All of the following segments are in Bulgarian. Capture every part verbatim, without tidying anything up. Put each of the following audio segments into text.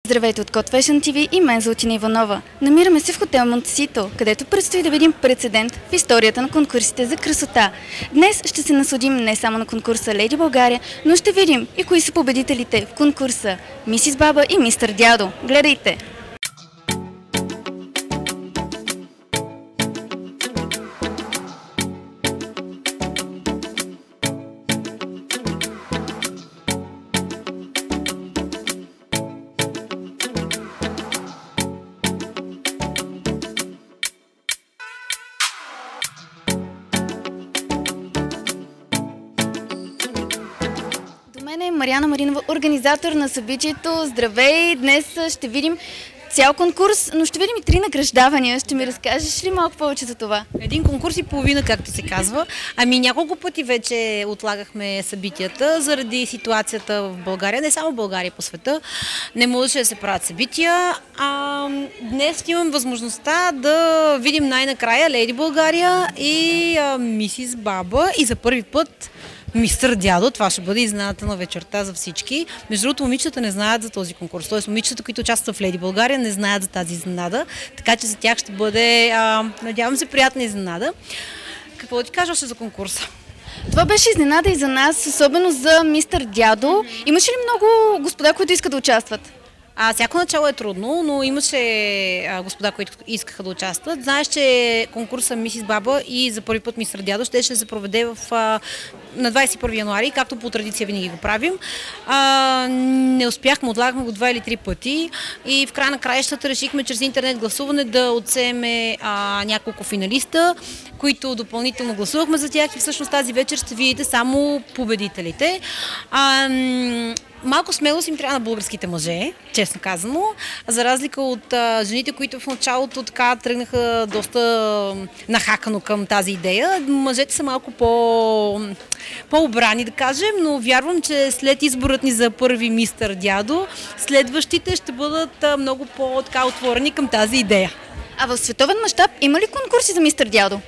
Здравейте от Code Fashion ти ви и мен Златина Иванова. Намираме се в хотел Монтесито, където предстои да видим прецедент в историята на конкурсите за красота. Днес ще се насладим не само на конкурса Леди България, но ще видим и кои са победителите в конкурса Мисис Баба и Мистер Дядо. Гледайте! Мен е Мариана Маринова, организатор на събитието. Здравей! Днес ще видим цял конкурс, но ще видим и три награждавания. Ще ми разкажеш ли малко повече за това? Един конкурс и половина, както се казва. Ами няколко пъти вече отлагахме събитията заради ситуацията в България, не само в България, по света. Не можеше да се правят събития. А, днес имам възможността да видим най-накрая Леди България и а, Мисис Баба и за първи път Мистер Дядо. Това ще бъде изненадата на вечерта за всички. Между другото, момичетата не знаят за този конкурс. Тоест, момичетата, които участват в Леди България, не знаят за тази изненада. Така че за тях ще бъде, а, надявам се, приятна изненада. Какво да ти кажа още за конкурса? Това беше изненада и за нас, особено за Мистер Дядо. Имаше ли много господа, които искат да участват? А, всяко начало е трудно, но имаше а, господа, които искаха да участват. Знаеш, че конкурса Мисис Баба и за първи път Мистер Дядо ще, ще се проведе в, а, на двадесет и първи януари, както по традиция винаги го правим. А, не успяхме, отлагахме го два или три пъти и в края на краищата решихме чрез интернет гласуване да отсееме а, няколко финалиста, които допълнително гласувахме за тях и всъщност тази вечер ще видите само победителите. А, Малко смелост им трябва на българските мъже, честно казано, за разлика от а, жените, които в началото така тръгнаха доста нахакано към тази идея. Мъжете са малко по, по-обрани, да кажем, но вярвам, че след изборът ни за първи Мистер Дядо, следващите ще бъдат а, много по-отворени към тази идея. А в световен мащаб има ли конкурси за Мистер Дядо?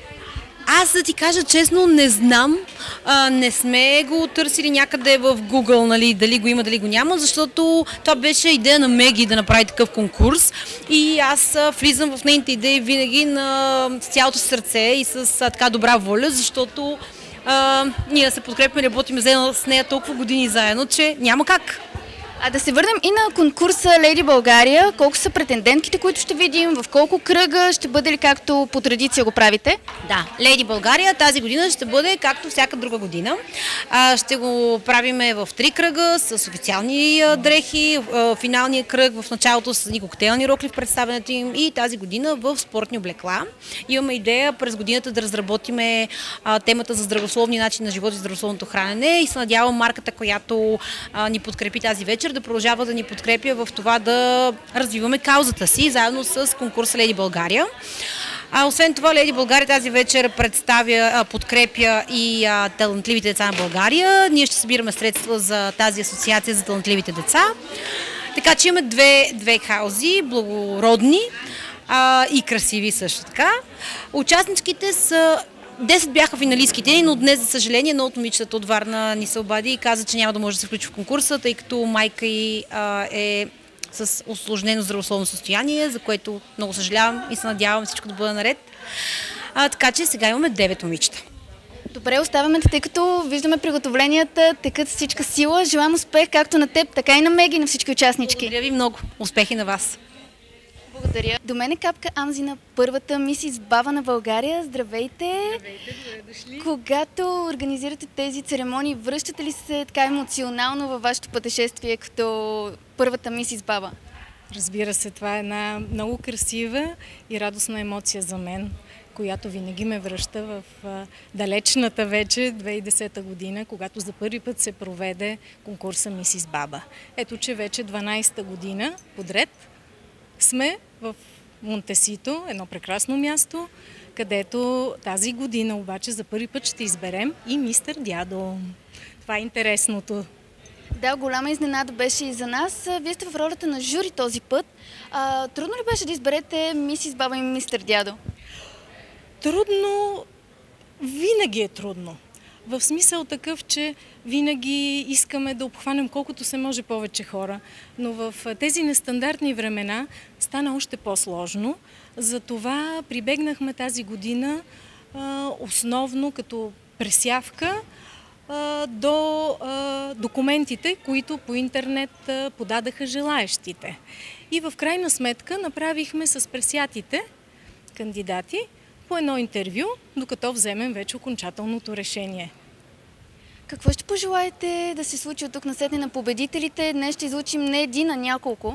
Аз да ти кажа честно, не знам, а, не сме го търсили някъде в Google, нали, дали го има, дали го няма, защото това беше идея на Меги да направи такъв конкурс и аз а, влизам в нейните идеи винаги на с цялото сърце и с а, така добра воля, защото а, ние се подкрепяме, работим с нея толкова години заедно, че няма как. А да се върнем и на конкурса Леди България. Колко са претендентките, които ще видим? В колко кръга? Ще бъде ли както по традиция го правите? Да, Леди България тази година ще бъде както всяка друга година. А, ще го правиме в три кръга с официални а, дрехи. А, финалния кръг в началото с коктейлни рокли в представянето им и тази година в спортни облекла. Имаме идея през годината да разработиме а, темата за здравословния начин на живот и здравословното хранене и се надявам марката, която а, ни подкрепи тази вечер, да продължава да ни подкрепя в това да развиваме каузата си, заедно с конкурса Леди България. А освен това, Леди България тази вечер представя, подкрепя и а, талантливите деца на България. Ние ще събираме средства за тази асоциация за талантливите деца. Така че имаме две, две каузи, благородни а, и красиви също така. Участничките са десет бяха финалистките, но днес, за съжаление, едно от момичетата от Варна ни се обади и каза, че няма да може да се включи в конкурса, тъй като майка й а, е с усложнено здравословно състояние, за което много съжалявам и се надявам всичко да бъде наред. А, така че сега имаме девет момичета. Добре, оставяме те, тъй като виждаме приготовленията, текат с всичка сила. Желаем успех както на теб, така и на Меги и на всички участнички. Благодаря ви много. Успехи на вас. Благодаря. До мен е Капка Амзина, първата Мисис Баба на България. Здравейте! Здравейте, добре дошли. Когато организирате тези церемонии, връщате ли се така емоционално във вашето пътешествие като първата Мисис Баба? Разбира се, това е една много красива и радостна емоция за мен, която винаги ме връща в далечната вече две хиляди и десета година, когато за първи път се проведе конкурса Мисис Баба. Ето, че вече дванадесета година подред сме в Монтесито, едно прекрасно място, където тази година обаче за първи път ще изберем и Мистер Дядо. Това е интересното. Да, голяма изненада беше и за нас. Вие сте в ролята на жури този път. А, трудно ли беше да изберете Мисис Баба и Мистер Дядо? Трудно, винаги е трудно. В смисъл такъв, че винаги искаме да обхванем колкото се може повече хора, но в тези нестандартни времена стана още по-сложно. Затова прибегнахме тази година а, основно като пресявка а, до а, документите, които по интернет а, подадаха желаещите. И в крайна сметка направихме с пресятите кандидати по едно интервю, докато вземем вече окончателното решение. Какво ще пожелаете да се случи от тук насетне на победителите? Днес ще излучим не един, а няколко.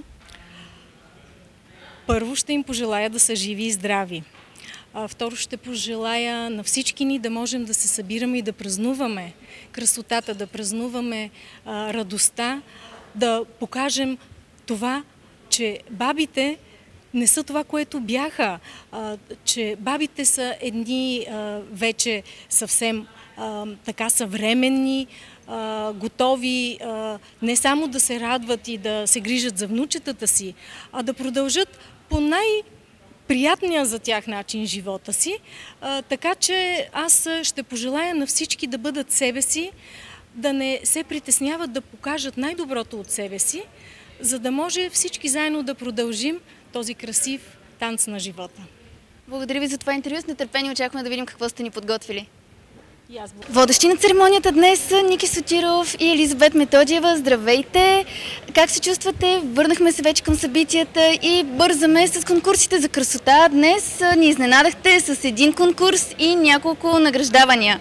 Първо ще им пожелая да са живи и здрави. А, второ ще пожелая на всички ни да можем да се събираме и да празнуваме красотата, да празнуваме а, радостта, да покажем това, че бабите не са това, което бяха, а, че бабите са едни а, вече съвсем а, така съвременни, а, готови а, не само да се радват и да се грижат за внучетата си, а да продължат по най-приятния за тях начин живота си. А, така че аз ще пожелая на всички да бъдат себе си, да не се притесняват да покажат най-доброто от себе си, за да може всички заедно да продължим този красив танц на живота. Благодаря ви за това интервю. С нетърпение очакваме да видим какво сте ни подготвили. Yes, Водещи на церемонията днес са Ники Сотиров и Елизабет Методиева. Здравейте! Как се чувствате? Върнахме се вече към събитията и бързаме с конкурсите за красота. Днес ни изненадахте с един конкурс и няколко награждавания.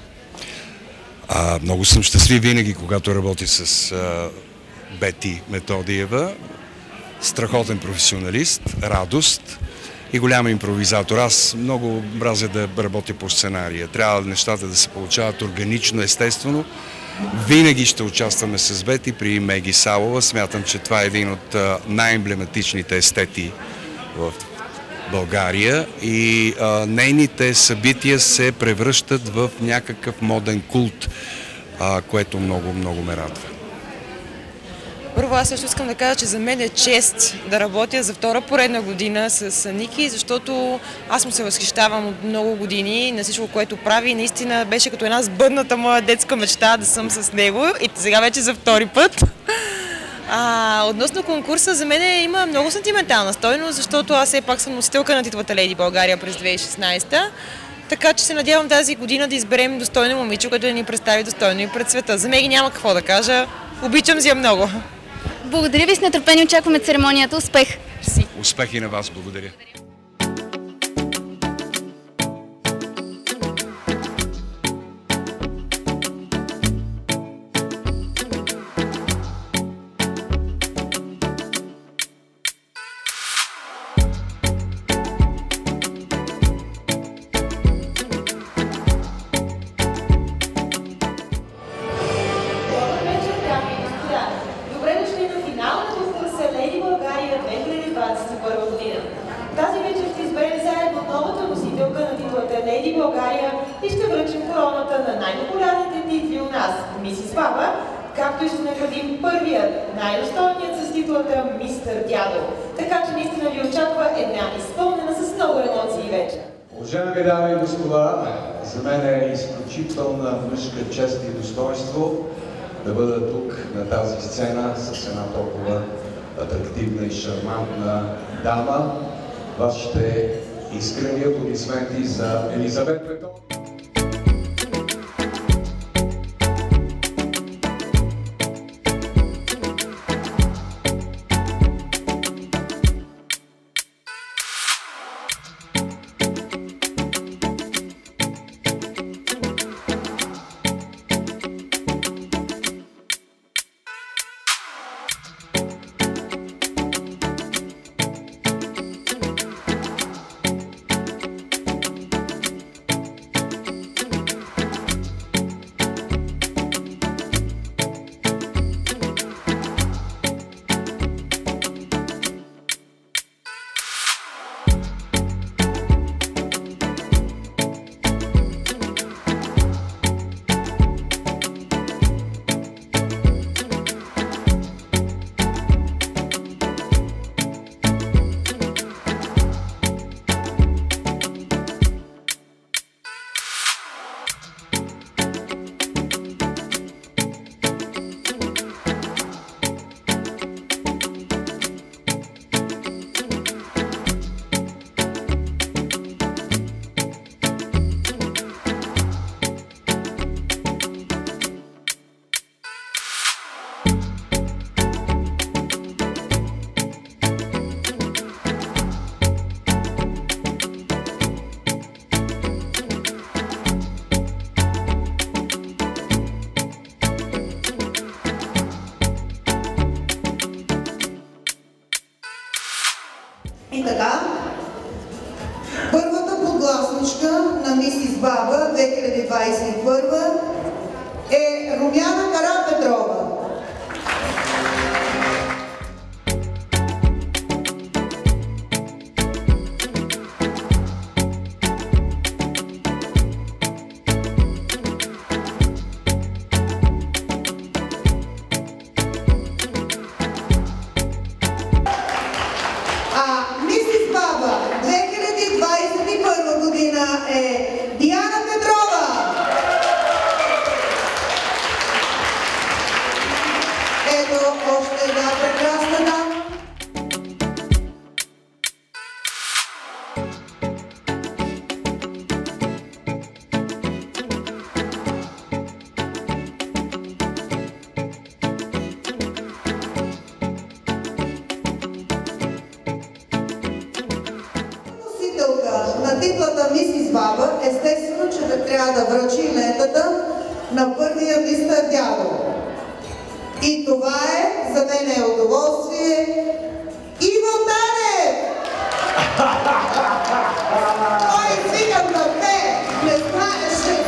А, много съм щастлив винаги, когато работя с а, Бети Методиева. Страхотен професионалист, радост и голям импровизатор. Аз много мразя да работя по сценария. Трябва нещата да се получават органично, естествено. Винаги ще участваме с Бети при Меги Салова. Смятам, че това е един от най-емблематичните естети в България и а, нейните събития се превръщат в някакъв моден култ, а, което много, много ме радва. Първо, аз също искам да кажа, че за мен е чест да работя за втора поредна година с Ники, защото аз му се възхищавам от много години на всичко, което прави. Наистина беше като една сбъдната моя детска мечта да съм с него и сега вече за втори път. А, относно конкурса, за мен има много сантиментална стойност, защото аз все пак съм носителка на титлата Леди България през две хиляди и шестнадесета. Така че се надявам тази година да изберем достойно момиче, което да ни представи достойно и пред света. За Меги няма какво да кажа. Обичам си я много. Благодаря ви, с нетърпение очакваме церемонията. Успех! Успех и на вас, благодаря. Тази вечер ще изберем заедно новата носителка на титлата Леди България и ще връчим короната на най-популярните титли у нас – Мисис Баба, както и ще наградим първият, най-достойният с титлата Мистер Дядо. Така че наистина ви очаква една изпълнена с много емоции вечер. Уважаеми дами и господа, за мен е изключителна мъжка чест и достоинство да бъда тук на тази сцена с една толкова атрактивна и шармантна дама. Вашите искрени аплодисменти за Елизабет Методиева. И така, първата подгласничка на Мисис Баба две хиляди двадесет и първа е Румяна Карапетрова. На титлата Мисис Баба, естествено, че да трябва да връчи лентата на първия мистер Дядо. И това е, за мен е удоволствие, Иво Танев! Ой, свикам да те, не знаеш!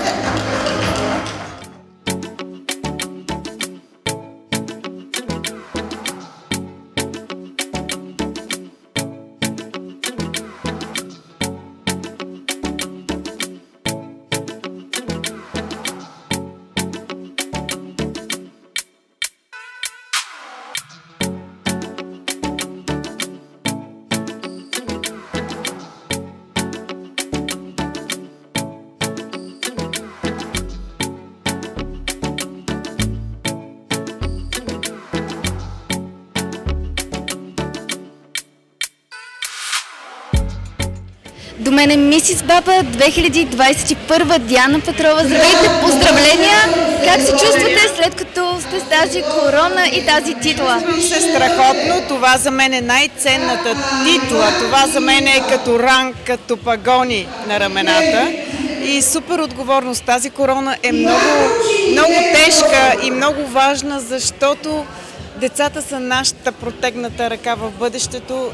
До мен е Мисис Баба две хиляди двадесет и първа Диана Петрова. Здравейте, поздравления! Как се чувствате след като сте с тази корона и тази титла? Чувствам се страхотно. Това за мен е най-ценната титла. Това за мен е като ранг, като пагони на рамената. И супер отговорност. Тази корона е много, много тежка и много важна, защото децата са нашата протегната ръка в бъдещето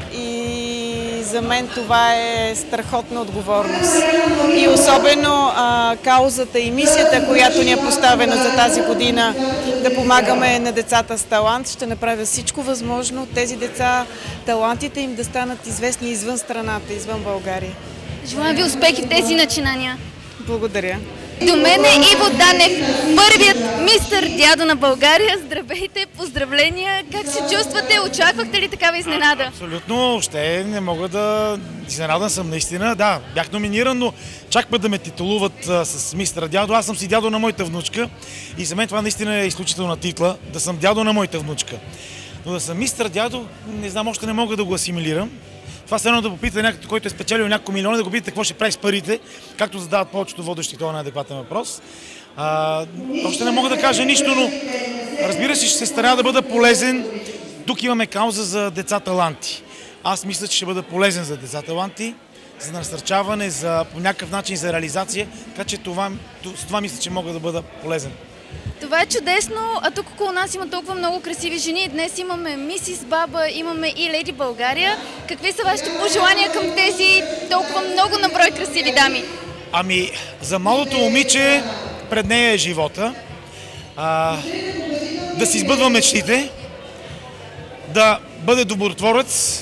и за мен това е страхотна отговорност. И особено а, каузата и мисията, която ни е поставена за тази година, да помагаме на децата с талант. Ще направя всичко възможно тези деца, талантите им да станат известни извън страната, извън България. Желаем ви успехи в тези начинания. Благодаря. До мен е Иво Данев, първият мистер Дядо на България. Здравейте, поздравления! Как се чувствате? Очаквахте ли такава изненада? Абсолютно, още не мога да... Изненадан съм наистина. Да, бях номиниран, но чак път да ме титулуват а, с мистер Дядо. Аз съм си дядо на моята внучка и за мен това наистина е изключителна титла, да съм дядо на моята внучка. Но да съм мистер Дядо, не знам, още не мога да го асимилирам. Това все едно да попита някой, който е спечелил няколко милиона, да го питате какво ще прави с парите, както задават повечето водещи, това е неадекватен въпрос. А, още не мога да кажа нищо, но разбира се, ще се старая да бъда полезен. Тук имаме кауза за деца таланти. Аз мисля, че ще бъда полезен за деца таланти, за насърчаване, за по някакъв начин за реализация, така че това, с това мисля, че мога да бъда полезен. Това е чудесно, а тук около нас има толкова много красиви жени. Днес имаме Мисис Баба, имаме и Леди България. Какви са вашите пожелания към тези толкова много наброй красиви дами? Ами, за младото момиче пред нея е живота. А, да си избъдва мечтите, да бъде добротворец,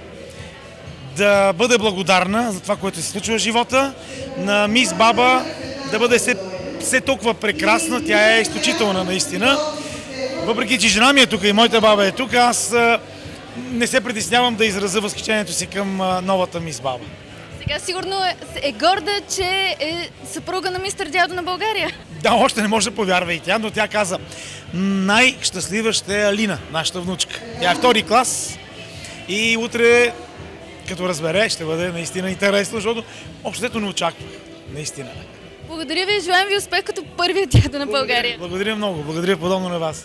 да бъде благодарна за това, което се случва в живота. На Мис Баба да бъде се все толкова прекрасна, тя е изключителна наистина. Въпреки че жена ми е тук и моята баба е тук, аз а, не се притеснявам да изразя възхищението си към а, новата Мис Баба. Сега сигурно е, е горда, че е съпруга на мистер Дядо на България. Да, още не може да повярва и тя, но тя каза, най-щастлива ще е Алина, нашата внучка. Тя е втори клас и утре, като разбере, ще бъде наистина интересно, защото общото не очаквах. Наистина. Благодаря ви и желаем ви успех като първият дядо на България. Благодаря много. Благодаря подобно на вас.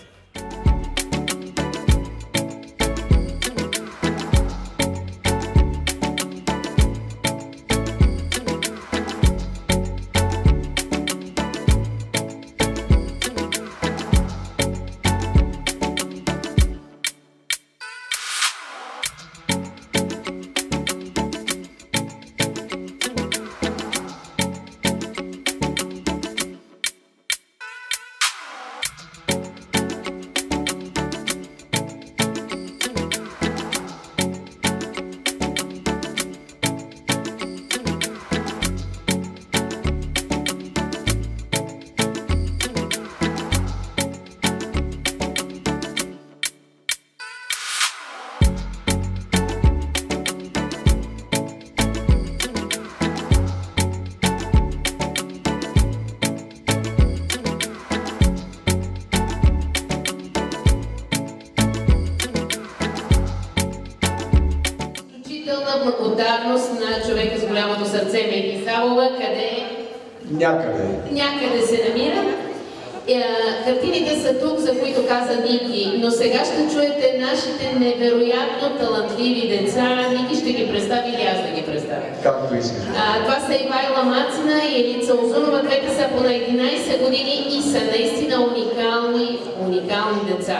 благодарност на човека с голямото сърце Меги Савова, къде Някъде. някъде се намира. Картините са тук, за които каза Ники, но сега ще чуете нашите невероятно талантливи деца. Ники ще ги представи или аз да ги представя? Както искаш. А, това са Ивайла Мацина и Елица Озунова. Двете са по на единайсет години и са наистина уникални, уникални деца.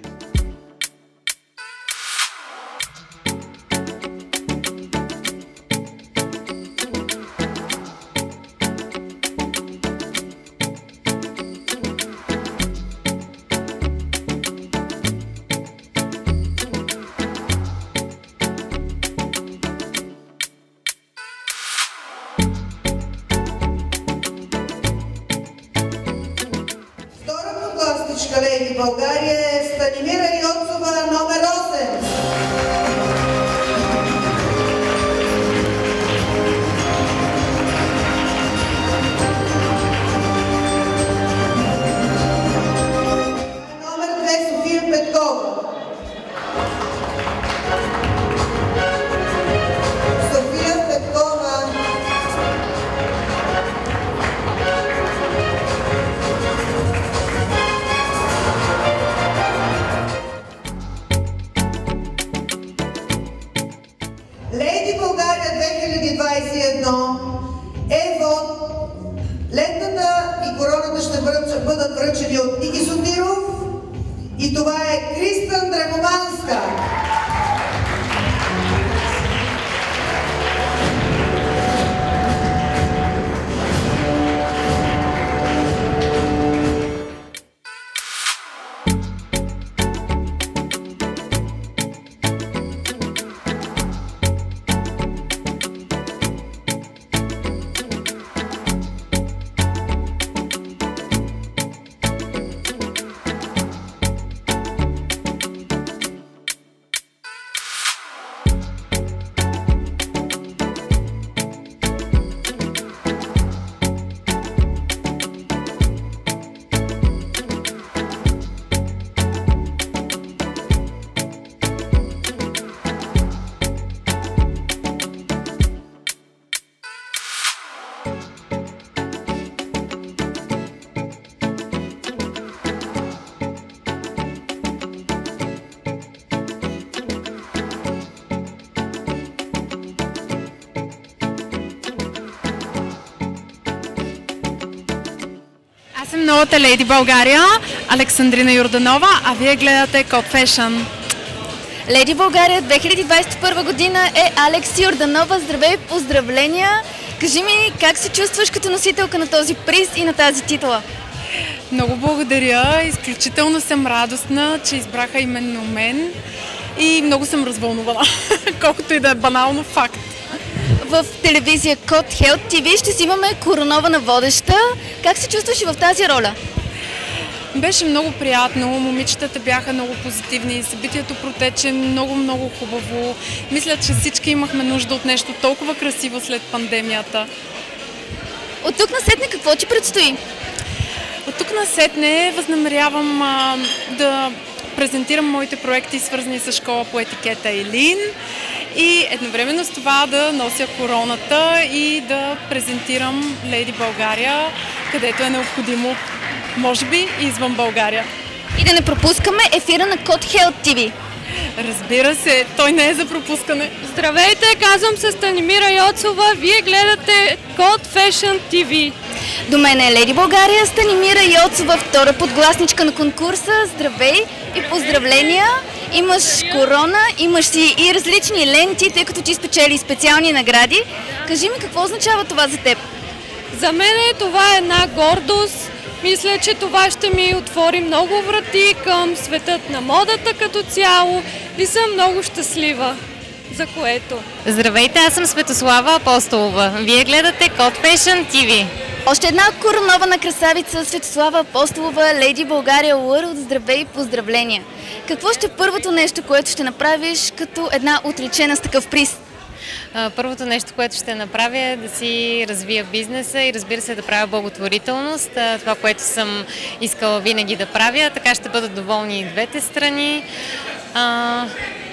Леди България е Станимира Йоцова, номер осем. Номер две София Петкова. София Петкова. Леди България две хиляди двайсет и едно е вод. Лентата и короната ще бъдат, бъдат връчени от Ники Сотиров и това е Кристън Драгоманска. Аз съм новата Леди България, Александрина Йорданова, а вие гледате Код Фешън. Леди България две хиляди двайсет и първа година е Алекс Йорданова. Здравей и поздравления! Кажи ми, как се чувстваш като носителка на този приз и на тази титла? Много благодаря, изключително съм радостна, че избраха именно мен и много съм развълнувана, колкото и да е банално факт. В телевизия Код Хелт Ти Ви ще си имаме коронована водеща. Как се чувстваш и в тази роля? Беше много приятно, момичетата бяха много позитивни, събитието протече много-много хубаво. Мисля, че всички имахме нужда от нещо толкова красиво след пандемията. От тук насетне какво ти предстои? От тук насетне възнамерявам а, да презентирам моите проекти, свързани с школа по етикета Елин, и едновременно с това да нося короната и да презентирам Леди България, където е необходимо, може би и извън България. И да не пропускаме ефира на Код Хелт Ти Ви. Разбира се, той не е за пропускане. Здравейте, казвам се Станимира Йоцова, вие гледате Код Фешън Ти Ви. До мен е Леди България, Станимира Йоцова, втора подгласничка на конкурса. Здравей и поздравления! Имаш корона, имаш си и различни ленти, тъй като ти спечели специални награди. Кажи ми, какво означава това за теб? За мен това е една гордост. Мисля, че това ще ми отвори много врати към светът на модата като цяло и съм много щастлива, за което. Здравейте, аз съм Светослава Апостолова. Вие гледате Код Фешън Ти Ви. Още една коронована красавица, Светослава Апостолова, Леди България World. Здравей и поздравления! Какво ще е първото нещо, което ще направиш като една отличена с такъв приз? Първото нещо, което ще направя, е да си развия бизнеса и, разбира се, да правя благотворителност. Това, което съм искала винаги да правя, така ще бъдат доволни и двете страни.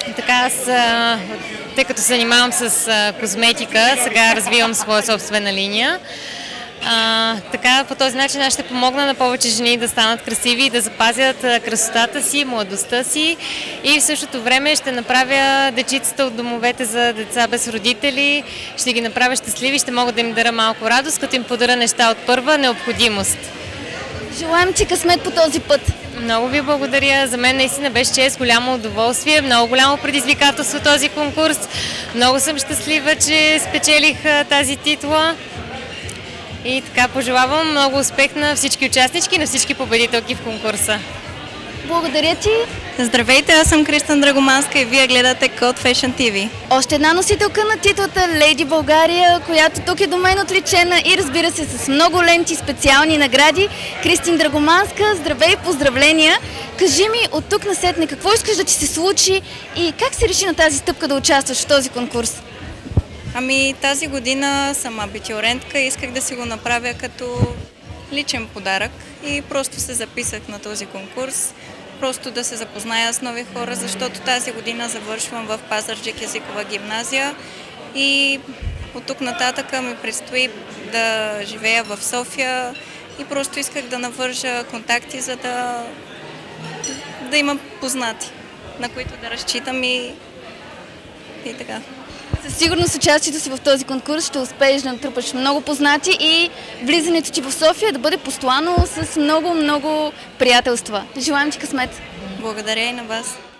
Така аз, а, тъй като се занимавам с а, козметика, сега развивам своя собствена линия. А, така по този начин аз ще помогна на повече жени да станат красиви и да запазят красотата си, младостта си, и в същото време ще направя дечицата от домовете за деца без родители, ще ги направя щастливи, ще мога да им даря малко радост, като им подаря неща от първа необходимост. Желаем ти късмет по този път! Много ви благодаря. За мен наистина беше чест, голямо удоволствие, много голямо предизвикателство този конкурс. Много съм щастлива, че спечелих тази титла. И така пожелавам много успех на всички участнички и на всички победителки в конкурса. Благодаря ти! Здравейте, аз съм Кристина Драгоманска и вие гледате Code Fashion ти ви. Още една носителка на титлата Леди България, която тук е до мен отличена и разбира се с много ленти, специални награди. Кристина Драгоманска, здравей и поздравления! Кажи ми от тук насетне какво искаш да ти се случи и как се реши на тази стъпка да участваш в този конкурс? Ами тази година съм абитюрентка и исках да си го направя като личен подарък и просто се записах на този конкурс. Просто да се запозная с нови хора, защото тази година завършвам в Пазарджик езикова гимназия и от тук нататък ми предстои да живея в София и просто исках да навържа контакти, за да, да имам познати, на които да разчитам и, и така. Със сигурност участието си в този конкурс ще успееш да натрупаш много познати и влизането ти в София да бъде постоянно с много-много приятелства. Желаем ти късмет! Благодаря и на вас!